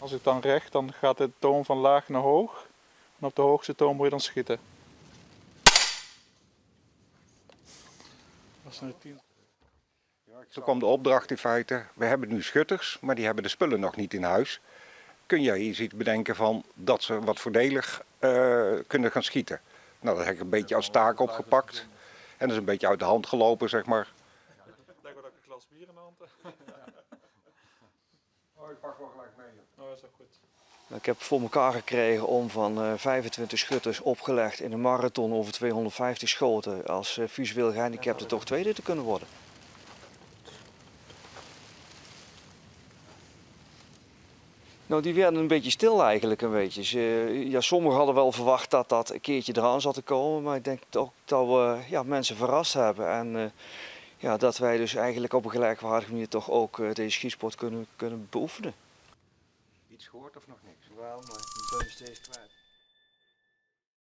Als ik dan recht, dan gaat de toon van laag naar hoog. En op de hoogste toon moet je dan schieten. Dat is een 10. Toen kwam de opdracht in feite, we hebben nu schutters, maar die hebben de spullen nog niet in huis. Kun jij iets bedenken van dat ze wat voordelig kunnen gaan schieten? Nou, dat heb ik een beetje als taak opgepakt. En dat is een beetje uit de hand gelopen, zeg maar. Het lijkt wel dat ik een glas bier in de hand heb. Oh, ik pak wel gelijk mee. Oh, dat is ook goed. Ik heb voor elkaar gekregen om van 25 schutters opgelegd in een marathon over 250 schoten als visueel gehandicapte toch tweede te kunnen worden. Nou, die werden een beetje stil eigenlijk een beetje. Ja, sommigen hadden wel verwacht dat dat een keertje eraan zat te komen, maar ik denk ook dat we mensen verrast hebben. En ja, dat wij dus eigenlijk op een gelijkwaardige manier toch ook deze schietsport kunnen beoefenen. Iets gehoord of nog niks? Wel, maar ik ben steeds kwijt.